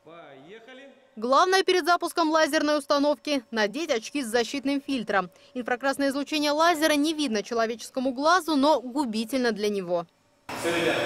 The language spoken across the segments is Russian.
Главное перед запуском лазерной установки – надеть очки с защитным фильтром. Инфракрасное излучение лазера не видно человеческому глазу, но губительно для него. Все, ребята,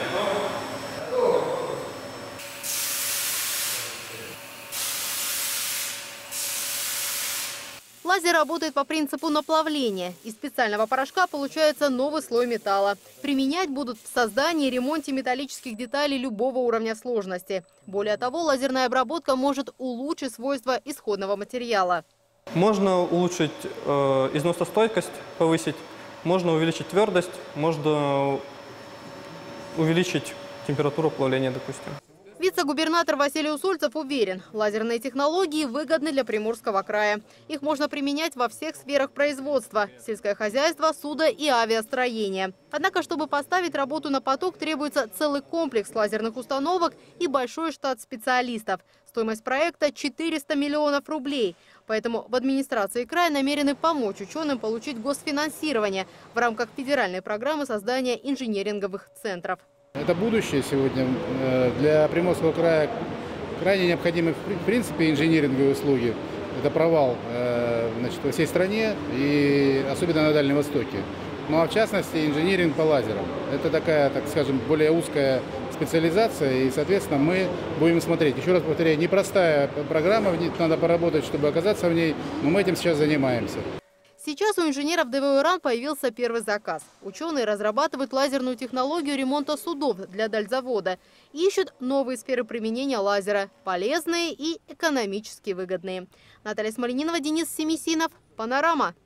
Лазер работает по принципу наплавления. Из специального порошка получается новый слой металла. Применять будут в создании и ремонте металлических деталей любого уровня сложности. Более того, лазерная обработка может улучшить свойства исходного материала. Можно улучшить износостойкость, повысить, можно увеличить твердость, можно увеличить температуру плавления, допустим. Вице-губернатор Василий Усольцев уверен, лазерные технологии выгодны для Приморского края. Их можно применять во всех сферах производства – сельское хозяйство, судо- и авиастроение. Однако, чтобы поставить работу на поток, требуется целый комплекс лазерных установок и большой штат специалистов. Стоимость проекта – 400 миллионов рублей. Поэтому в администрации края намерены помочь ученым получить госфинансирование в рамках федеральной программы создания инженеринговых центров. Это будущее сегодня. Для Приморского края крайне необходимы в принципе инжиниринговые услуги. Это провал во всей стране и особенно на Дальнем Востоке. Ну а в частности инжиниринг по лазерам. Это такая, так скажем, более узкая специализация, и соответственно мы будем смотреть. Еще раз повторяю, непростая программа, надо поработать, чтобы оказаться в ней, но мы этим сейчас занимаемся. Сейчас у инженеров ДВО «Иран» появился первый заказ. Ученые разрабатывают лазерную технологию ремонта судов для дальзавода. Ищут новые сферы применения лазера – полезные и экономически выгодные. Наталья Смоленинова, Денис Семисинов, «Панорама».